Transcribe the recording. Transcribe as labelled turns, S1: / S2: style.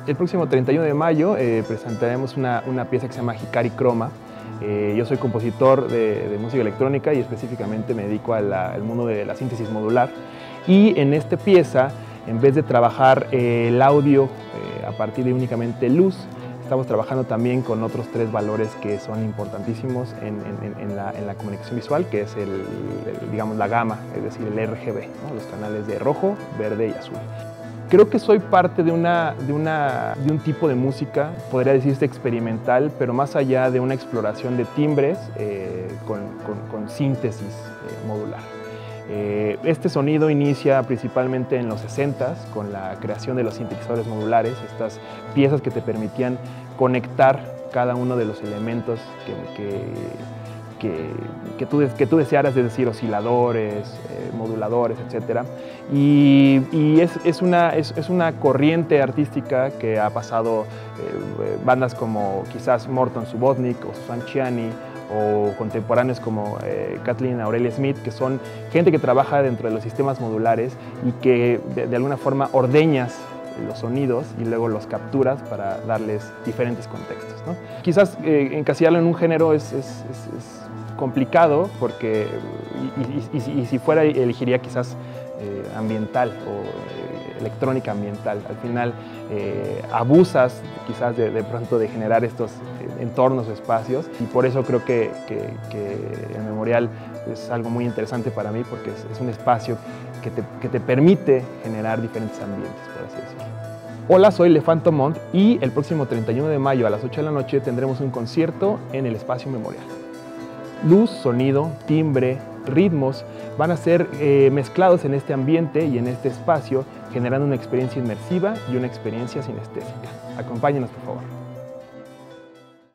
S1: El próximo 31 de mayo presentaremos una pieza que se llama Hikari Chroma. Yo soy compositor de música electrónica y específicamente me dedico al mundo de la síntesis modular. Y en esta pieza, en vez de trabajar el audio a partir de únicamente luz, estamos trabajando también con otros tres valores que son importantísimos en la comunicación visual, que es digamos, la gama, es decir, el RGB, ¿no? Los canales de rojo, verde y azul. Creo que soy parte de un tipo de música, podría decirse experimental, pero más allá de una exploración de timbres con síntesis modular. Este sonido inicia principalmente en los 60s con la creación de los sintetizadores modulares, estas piezas que te permitían conectar cada uno de los elementos que tú desearas, es decir, osciladores, moduladores, etc. Y es una corriente artística que ha pasado bandas como quizás Morton Subotnick o Susan Ciani, o contemporáneos como Kathleen Aurelia Smith, que son gente que trabaja dentro de los sistemas modulares y que de alguna forma ordeñas los sonidos y luego los capturas para darles diferentes contextos, ¿no? Quizás encasillarlo en un género es complicado, porque y si fuera elegiría quizás ambiental o electrónica ambiental. Al final abusas quizás de pronto de generar estos entornos o espacios, y por eso creo que el Memorial es algo muy interesante para mí, porque es un espacio que te permite generar diferentes ambientes, por así decirlo. Hola, soy Le Phantom Montt y el próximo 31 de mayo a las 8 de la noche tendremos un concierto en el Espacio Memorial. Luz, sonido, timbre, ritmos van a ser mezclados en este ambiente y en este espacio, generando una experiencia inmersiva y una experiencia sinestésica. Acompáñenos, por favor.